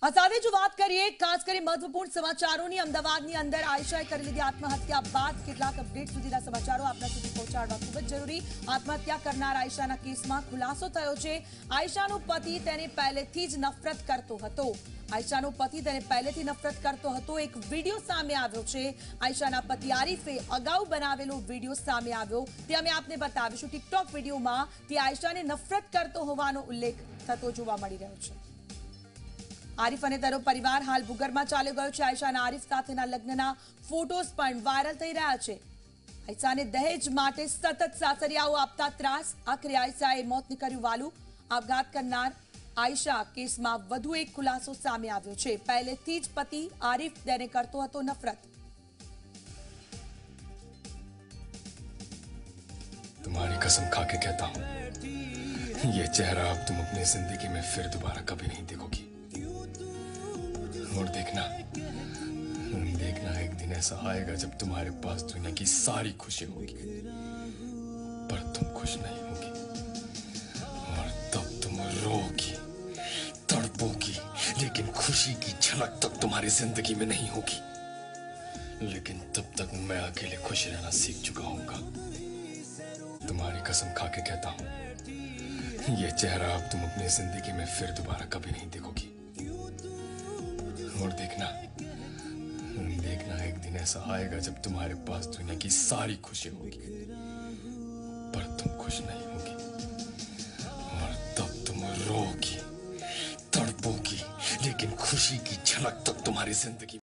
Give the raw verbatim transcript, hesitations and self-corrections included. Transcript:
આ સાથે જો વાત કરીએ ખાસ કરી મહત્વપૂર્ણ સમાચારોની અમદાવાદની અંદર આયશાએ કરી લીધી આત્મહત્યા બાદ કેટલાક અપડેટ સુધીના સમાચારો આપના સુધી પહોંચાડવા ખૂબ જ જરૂરી। આત્મહત્યા કરનાર આયશાના કેસમાં ખુલાસો થયો છે। આયશાનો પતિ તેને પહેલેથી જ નફરત કરતો હતો। આયશાનો પતિ તેને પહેલેથી નફરત કરતો હતો। એક વિડિયો સામે આવ્યો છે। આયશાના પતિ આરિફે અગાઉ બનાવેલો વિડિયો સામે આવ્યો, તે અમે આપને બતાવીશું। ટિકટોક વિડિયોમાં તે આયશાને નફરત કરતો હોવાનો ઉલ્લેખ થતો જોવા મળી રહ્યો છે। आरिफ અને તેનો પરિવાર હાલ ભૂગર્ભમાં ચાલ્યો ગયો છે। આયશાના આરિફ સાથેના લગ્નના ફોટોઝ પણ વાયરલ થઈ રહ્યા છે। આયશાને દહેજ માટે સતત સાસરિયાઓ આપતા ત્રાસ, આખરે આયશાએ મોતને કર્યું વાલું। આપઘાત કરનાર આયશા કેસમાં વધુ એક ખુલાસો સામે આવ્યો છે। પહેલેથી જ પતિ આરિફ તેને કરતો હતો નફરત। तुम्हारी कसम खा के कहता हूं, ये चेहरा अब तुम अपनी जिंदगी में फिर दोबारा कभी नहीं देखोगी। और देखना देखना एक दिन ऐसा आएगा जब तुम्हारे पास दुनिया की सारी खुशी होगी, पर तुम खुश नहीं होगी। और तब तुम रोगी, तड़पोगी, लेकिन खुशी की झलक तक तुम्हारी जिंदगी में नहीं होगी। लेकिन तब तक मैं अकेले खुश रहना सीख चुका हूंगा। तुम्हारी कसम खा के कहता हूं, ये चेहरा अब तुम अपनी जिंदगी में फिर दोबारा कभी नहीं देखोगी। और देखना देखना एक दिन ऐसा आएगा जब तुम्हारे पास दुनिया की सारी खुशी होगी, पर तुम खुश नहीं होगी। और तब तुम रोगी, तड़पोगी, लेकिन खुशी की झलक तक तुम्हारी जिंदगी